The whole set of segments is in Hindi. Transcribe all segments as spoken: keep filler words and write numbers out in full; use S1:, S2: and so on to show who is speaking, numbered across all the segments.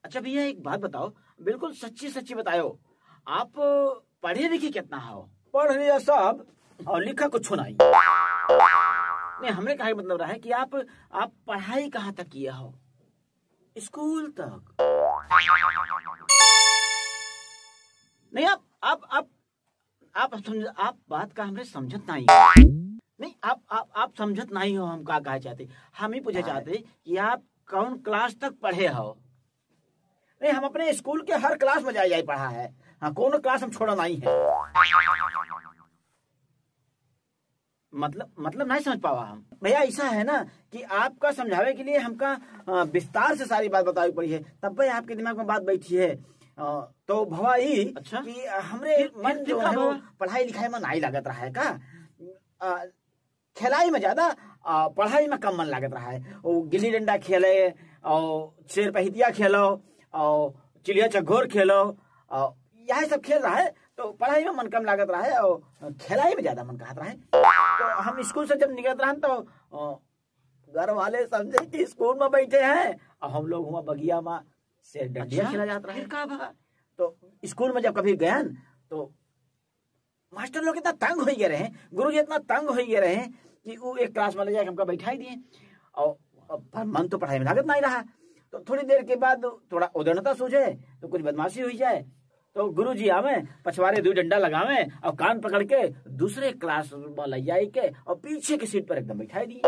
S1: अच्छा भैया एक बात बताओ, बिल्कुल सच्ची सच्ची बताओ, आप पढ़े लिखे कितना हो?
S2: पढ़ लिया सब
S1: और लिखा कुछ नहीं। नहीं, हमने कहा मतलब रहा है कि आप आप पढ़ाई कहाँ तक किया हो? स्कूल तक? नहीं, आप आप आप आप समझ आप बात का हमने समझत नहीं हो। नहीं, आप आप आप समझत नहीं हो हम का कहा चाहते। हम ही पूछे चाहते कि आप कौन क्लास तक पढ़े हो? नहीं, हम अपने स्कूल के हर क्लास में जाए जाए पढ़ा है। हाँ, कौन क्लास हम छोड़ा नहीं है। मतलब मतलब नहीं समझ पावा हम। भैया ऐसा है ना कि आपका समझावे के लिए हमका विस्तार से सारी बात बतानी पड़ी है, तब भाई आपके दिमाग में बात बैठी है। तो भवा ही
S2: अच्छा?
S1: कि हमरे मन जो है वो पढ़ाई लिखाई में नहीं लागत रहा है का, खिलाई में ज्यादा पढ़ाई में कम मन लागत रहा है। वो गिल्ली डंडा खेले और शेर पहितिया खेलो और चिड़िया चकोर खेलो और यही सब खेल रहा है, तो पढ़ाई में मन कम लागत रहा है और खिलाई में ज्यादा मन कहत रहा है। तो हम स्कूल से जब निकलत रहे तो घर वाले समझे कि स्कूल में बैठे हैं और हम लोग हुआ बगिया में से डंडिया खेला जाता है। तो स्कूल में जब कभी गए तो मास्टर लोग इतना तंग हो गए रहे, गुरु जी इतना तंग हो गए रहे कि वो एक क्लास में ले जाकर हमका बैठा दिए और मन तो पढ़ाई में लागत नहीं रहा। तो थोड़ी देर के बाद थोड़ा उदड़ता सूझे तो कुछ बदमाशी हुई जाए तो गुरु जी आवे, पछवारे दो डंडा लगावे और कान पकड़ के दूसरे क्लास में ले जाए के और पीछे की सीट पर एकदम बैठा दिए।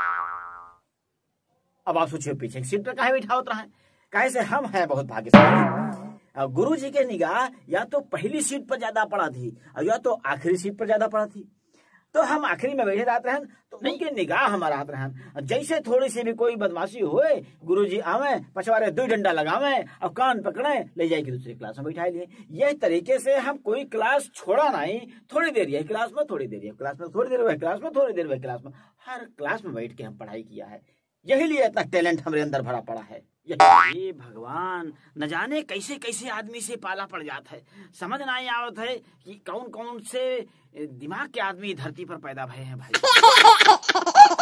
S1: अब आप सोचिए पीछे की सीट पर काहे बैठा होता है? काहे से हम हैं बहुत भाग्यशाली। गुरु जी के निगाह या तो पहली सीट पर ज्यादा पड़ा थी और या तो आखिरी सीट पर ज्यादा पड़ा थी, तो हम आखिरी में बैठे रहते हैं तो उनके निगाह हमारा हाथ रहे। जैसे थोड़ी सी भी कोई बदमाशी हुए गुरुजी आवे, पछवारे दो डंडा लगावे और कान पकड़े ले जाए कि दूसरी क्लास में बैठा लिए। यह तरीके से हम कोई क्लास छोड़ा नहीं, थोड़ी देर यह क्लास में, थोड़ी देर यह क्लास में, थोड़ी देर वह क्लास में, थोड़ी देर वह क्लास में, हर क्लास में बैठ के हम पढ़ाई किया है। यही लिए इतना टैलेंट हमारे अंदर भरा पड़ा है। ये भगवान, न जाने कैसे कैसे आदमी से पाला पड़ जाता है, समझ नहीं आवत है कि कौन कौन से दिमाग के आदमी धरती पर पैदा भये हैं भाई।